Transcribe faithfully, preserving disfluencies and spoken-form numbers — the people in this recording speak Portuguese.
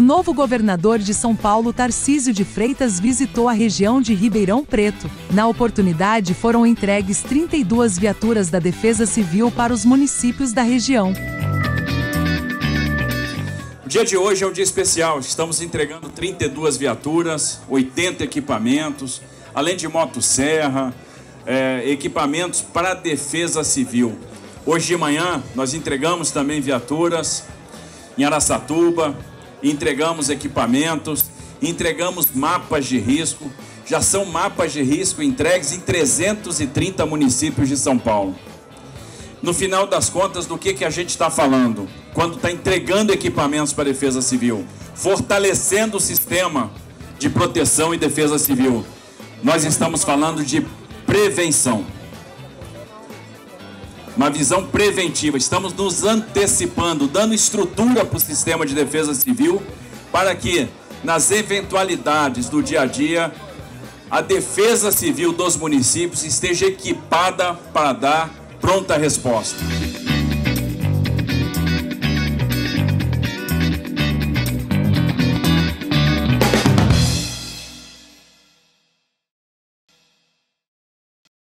novo governador de São Paulo, Tarcísio de Freitas, visitou a região de Ribeirão Preto. Na oportunidade, foram entregues trinta e duas viaturas da Defesa Civil para os municípios da região. O dia de hoje é um dia especial. Estamos entregando trinta e duas viaturas, oitenta equipamentos, além de motosserra, é, equipamentos para a Defesa Civil. Hoje de manhã nós entregamos também viaturas em Araçatuba, entregamos equipamentos, entregamos mapas de risco. Já são mapas de risco entregues em trezentos e trinta municípios de São Paulo. No final das contas, do que, que a gente está falando? Quando está entregando equipamentos para a Defesa Civil, fortalecendo o sistema de proteção e defesa civil, nós estamos falando de prevenção. Uma visão preventiva. Estamos nos antecipando, dando estrutura para o sistema de defesa civil, para que, nas eventualidades do dia a dia, a defesa civil dos municípios esteja equipada para dar pronta resposta.